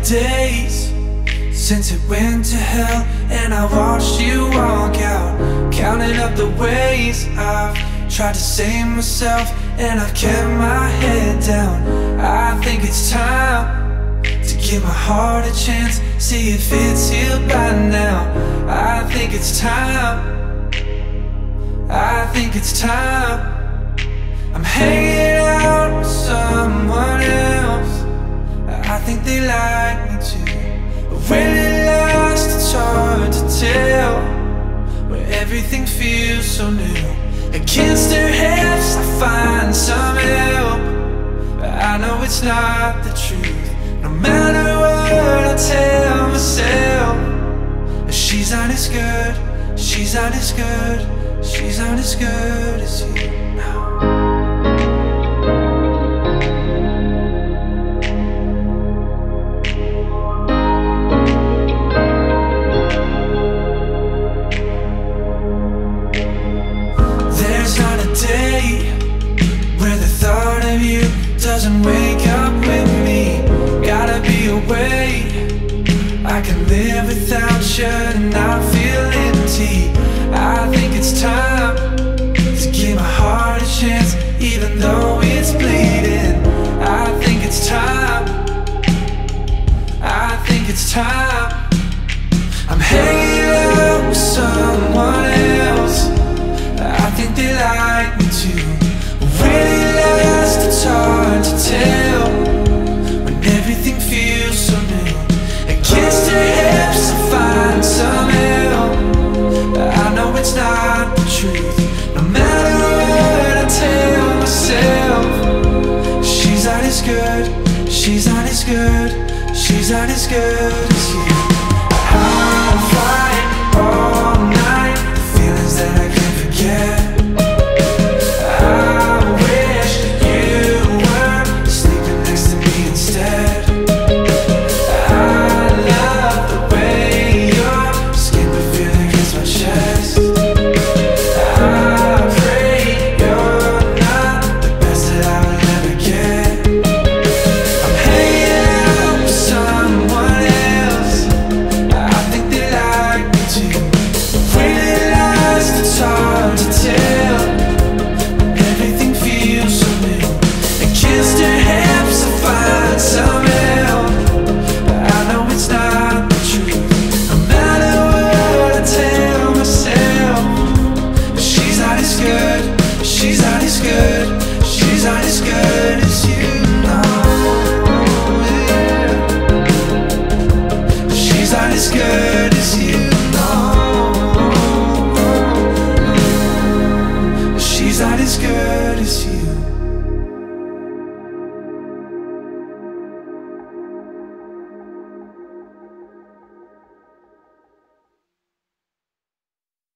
days since it went to hell, and I watched you walk out, counting up the ways I've tried to save myself, and I've kept my head down. I think it's time to give my heart a chance, see if it's healed by now. I think it's time, I think it's time. I'm hanging out with someone else, I think they like me too. But when it lasts, it's hard to tell, where everything feels so new. Against their hips I find some help, but I know it's not the truth. No matter what I tell myself, she's not as good, she's not as good, she's not as good as you. Doesn't wake up with me, gotta be away. I can live without you and not feel empty. I think it's time to give my heart a chance, even though it's bleeding. I think it's time, I think it's time. I'm hanging out with someone else, I think they like me too. Really last, it's hard to tell, when everything feels so new. Against her hips I find some help, but I know it's not the truth. No matter what I tell myself, she's not as good, she's not as good, she's not as good as you.